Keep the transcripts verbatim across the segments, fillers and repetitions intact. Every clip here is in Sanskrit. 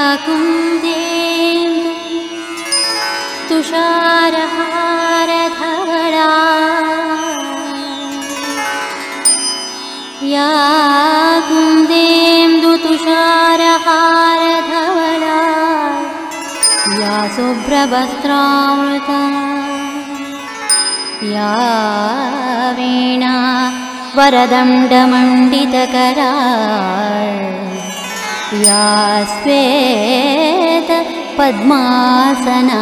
कुन्देन्दु तुषारहारधवला या कुन्देन्दु तुषारहारधवला या शुभ्रवस्त्रामृता या वीणा वरदण्डमण्डितकरा या श्वेत पद्मासना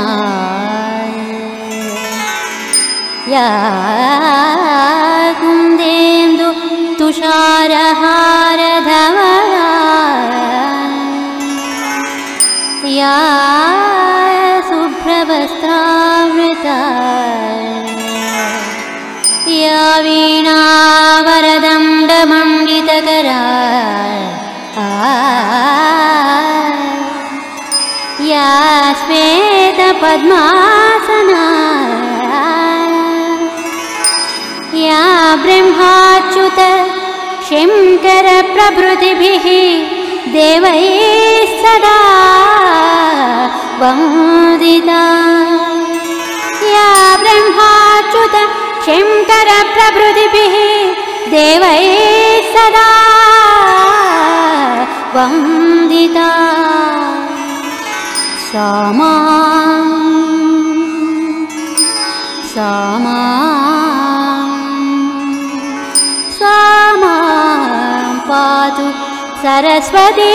या कुन्देन्दु तुषारहारधवला या शुभ्रवस्त्रावृता या वीणा वरदण्डमण्डितकरा या श्वेतपद्मासना या ब्रह्माच्युत शङ्कर प्रभृतिभिः देवैः सदा वन्दिता या ब्रह्माच्युत शङ्कर प्रभृतिभिः देवैः सदा वन्दिता सा मां सा मां सा मां पातु सरस्वती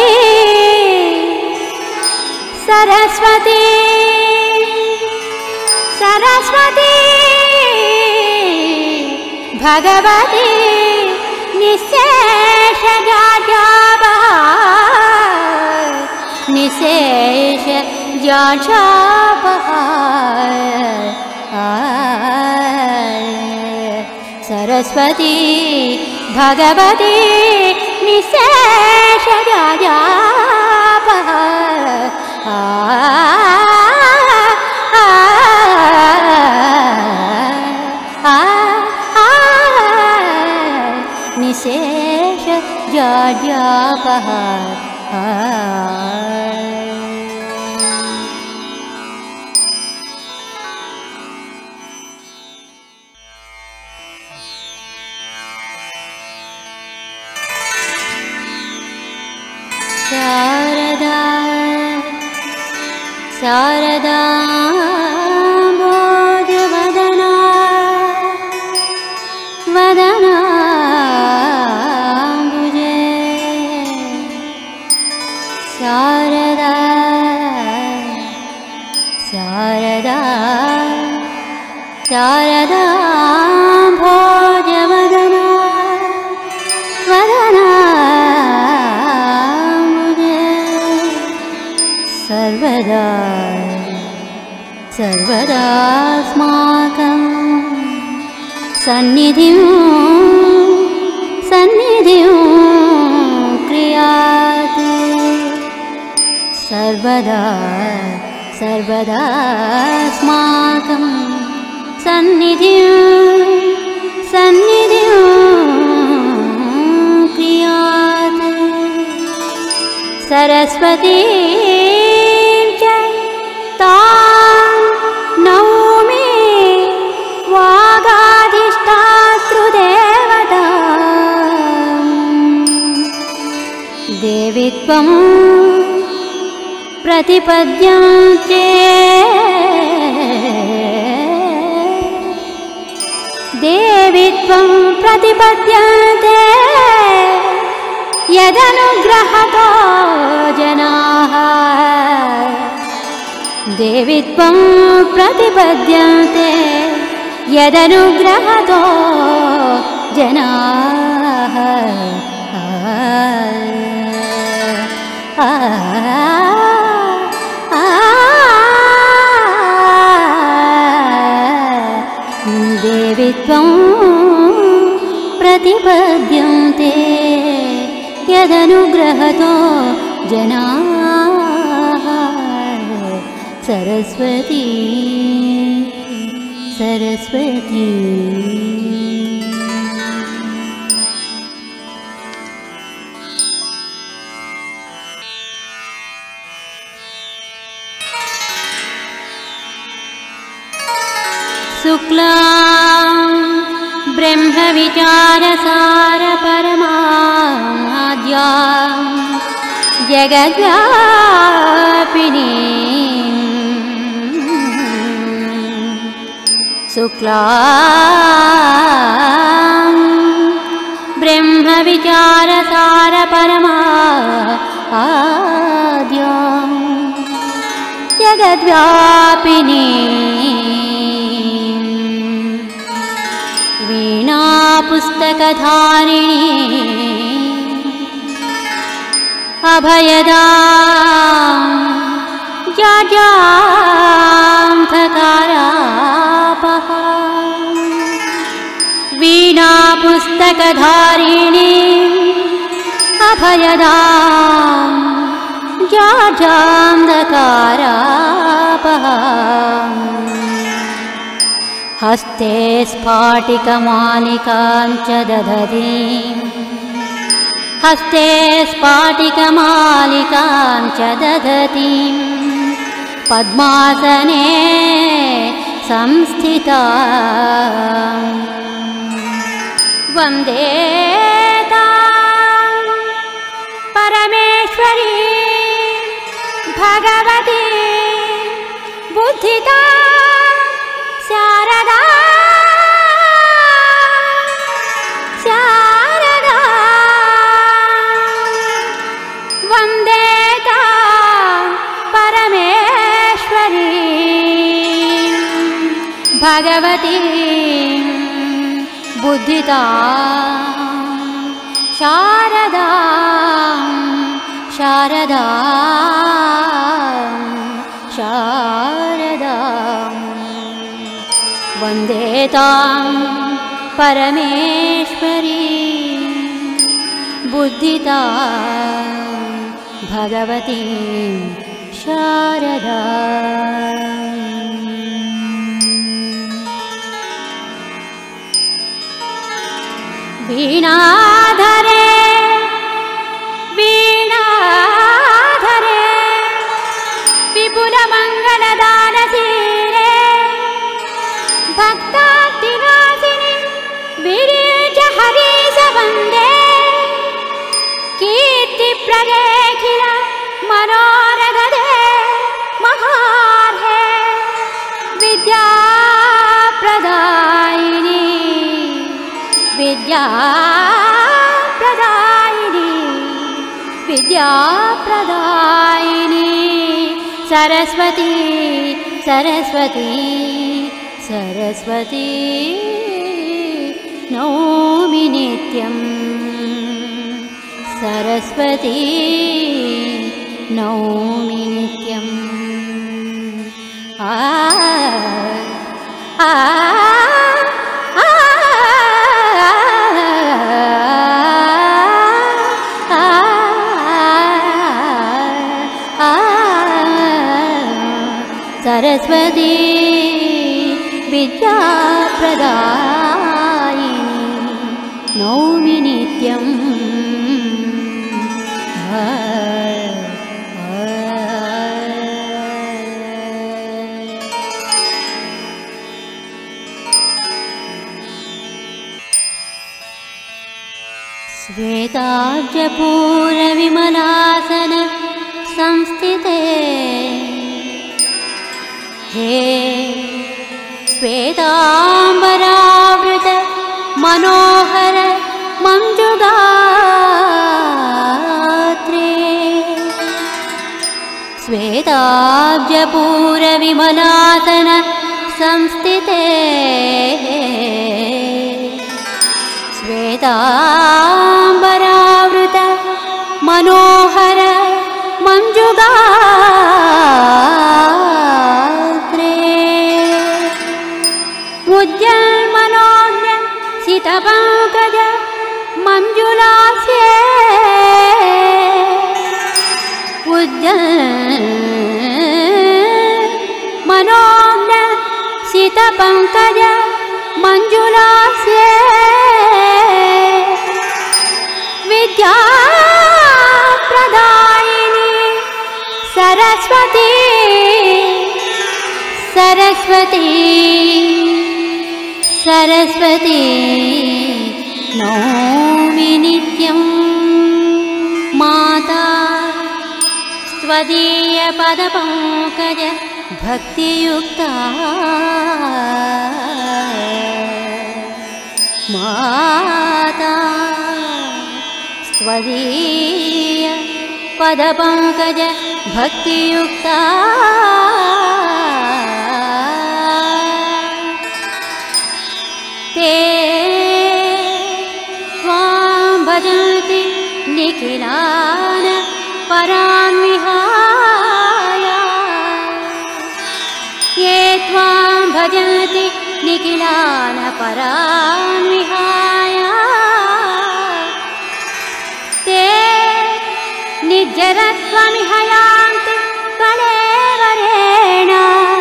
सरस्वती सरस्वती भगवती निःशेषजाड्यापहा निःशेषजाड्यापहा सरस्वती भगवती निःशेषजाड्यापहा निशेष जाड्यापहा शारदा शारदा भोजवदना वदना शारदा शारदा शारदा भोजवदना वदना मुझे सर्वदा सर्वदा अस्माकं सन्निधिं सन्निधिं क्रियातु सर्वदा सर्वदा अस्माकं सन्निधिं सन्निधिं क्रियातु सरस्वती च तां नौमि वागाधिष्ठातृदेवता देवी त्वं प्रतिपद्यन्ते देवी त्वं प्रतिपद्यन्ते यदनुग्रहतो जनाः देवी त्वं प्रतिपद्यन्ते यदनुग्रहतो जनाः देवी त्वं प्रतिपद्यन्ते यदनुग्रहतो जनाः सरस्वती सरस्वती शुक्लां ब्रह्मविचारसारपरमाद्यां जगद्व्यापिनीं शुक्लां ब्रह्मविचारसारपरमाद्यां जगद्व्यापिनीं वीणा पुस्तकधारिणी अभयदां जजान्धकारापहा वीणा पुस्तकधारिणी अभयदां जजान्धकारापहा हस्ते स्फाटिकमालिकां च दधतीं हस्ते स्फाटिकमालिकां च दधतीं पद्मासने संस्थिता वन्दे तां परमेश्वरी भगवती बुद्धिदा शारदा शारदा वन्दे तां परमेश्वरी भगवती बुद्धिदा शारदा शारदा शारदा वन्दे तां परमेश्वरी बुद्धिदा भगवती शारदा वीणाधरे वीणाधरे विपुलमङ्गलदानशीले भक्तार्तिनाशिनी विरीच हरीश वन्दे कीर्तिप्रदेखिल मनोरगदे महार्हे विद्याप्रदायिनी विद्याप्रदायिनी विद्याप्रदायिनी सरस्वती सरस्वती सरस्वती नौमि नित्यं सरस्वती नौमि नित्यम् आ आ सरस्वती विद्याप्रदायिनी नौमि नित्यम् श्वेताब्जपूरविमलासन संस्थिते हे श्वेतांबरावृत मनोहर मंजुगात्रे श्वेताब्जपूरविमलासन संस्थिते श्वेतांबरावृत मनोहर मंजुगात्रे उज्जन्मनोज्ञ सितपङ्कज मंजुलास्ये उज्जन्मनोज्ञ सितपङ्कज मंजुलास्ये विद्याप्रदायिनी सरस्वती सरस्वती सरस्वती नौमि नित्यं माता त्वदीय पदपङ्कज भक्तियुक्ता माता त्वदीय पदपङ्कज भक्तियुक्ता ते त्वां भजन्ति निखिलान् परान् विहाय ये त्वां भजन्ति निखिलान् परान् विहाय ते निर्जरत्वमिह यान्ति कलेवरेण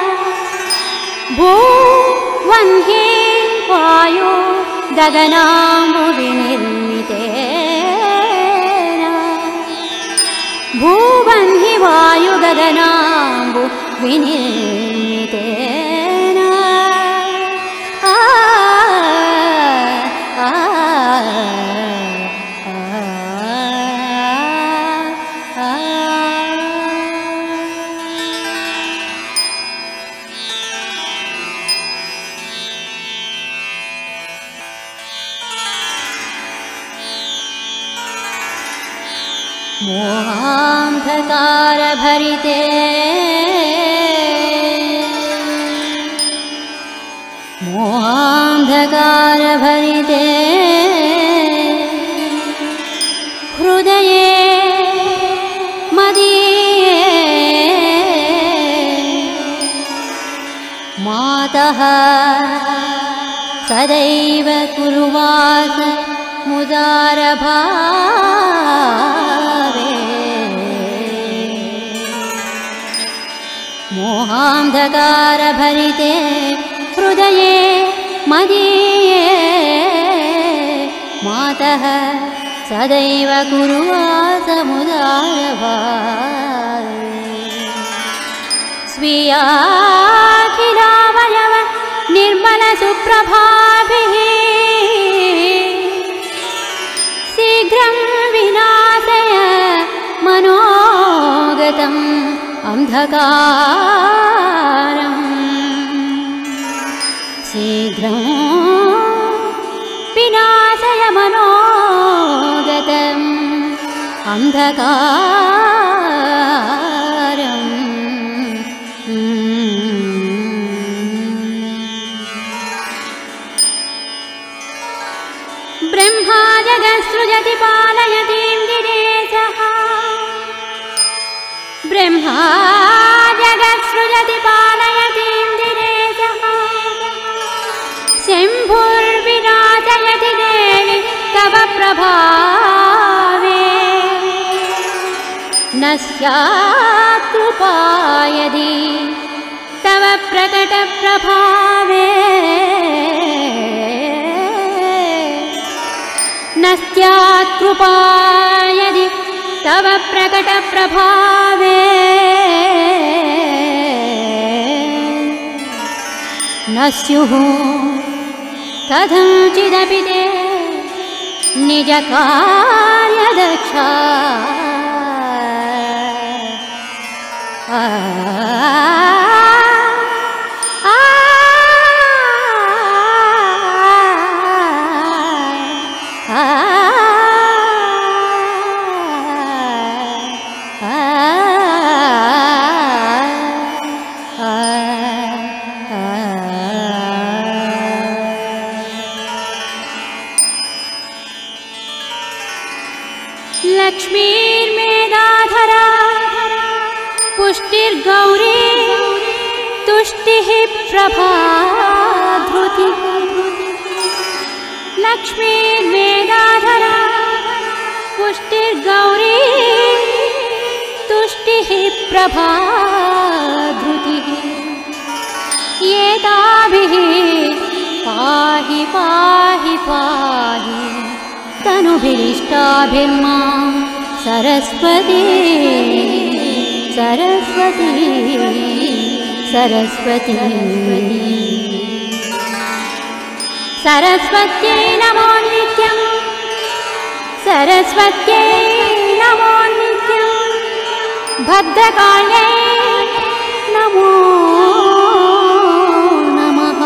भुवन्हि वायो गगनाम्बुविनिर्मितेन भुवन्हि वायु गगनाम्बु विनिर्मितेन आ आ मोहान्धकारभरिते मोहान्धकारभरिते हृदये मदीये मातः सदैव कुर्वास मुदारभावे मोहान्धकारभरिते हृदये मदीये मातः सदैव कुर्वास मुदारभावे स्वीयाखिलावयव निर्मलसुप्रभाभिः शीघ्रं विनाशय मनोगतम् अन्धकारम् शीघ्रं विनाशय मनोगतम् अन्धकारम् ब्रह्मा जगत्सृजति पालयतीं गिरेशः ब्रह्मा जगत्सृजति पालयतीं गिरेशः शम्भुर्विराजयति देवि तव प्रभावे न स्यात् कृपा यदि तव प्रकटप्रभावे न स्यात् कृपा यदि तव प्रकटप्रभावे न स्युः कथञ्चिदपि ते निजकार्यदक्षा आ लक्ष्मीर्मेधाधरा पुष्टिर्गौरी तुष्टिः प्रभाधृतिः लक्ष्मीर्मेधाधरा पुष्टिर्गौरी तुष्टिः प्रभाधृतिः एताभिः पाहि पाहि पाहि तनुभिरिष्टाभिर्मां सरस्वती सरस्वती सरस्वती सरस्वत्यै नमो नित्यं सरस्वत्यै नमो नित्यं भद्रकाल्यै नमो नमः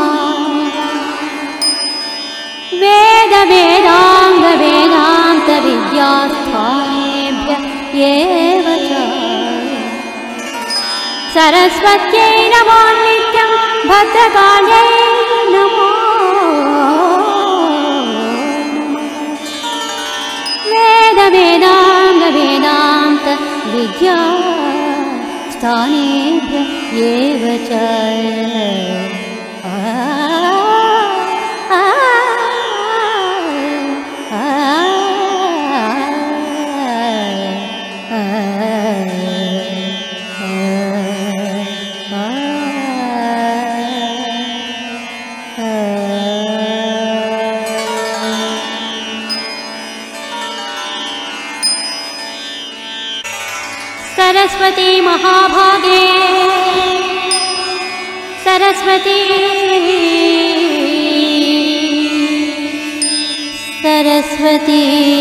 वेद वेदांग वेदांत विद्यास्थानेभ्यः एव च सरस्वत्यै नमो नित्यं भद्रकाल्यै नमो वेद वेदांग वेदांत विद्यास्थानेभ्यः एव च सरस्वती महाभागे सरस्वती सरस्वती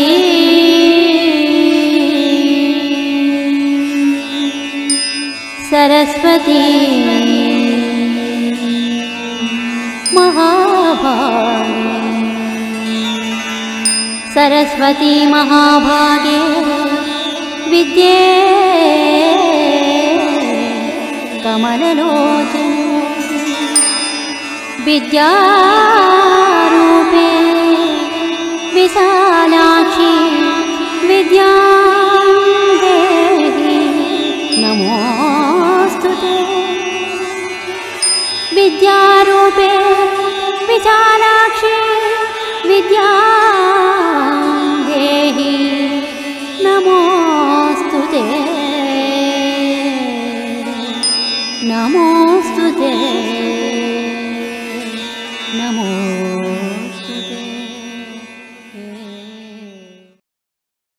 सरस्वती महाभागे सरस्वती महाभागे विद्ये कमललोचने विद्यारूपे विशालाक्षी विद्यां देहि नमोऽस्तुते विद्यारूपे विशालाक्षी विद्यां देहि नमोऽस्तुते नमोऽस्तुते।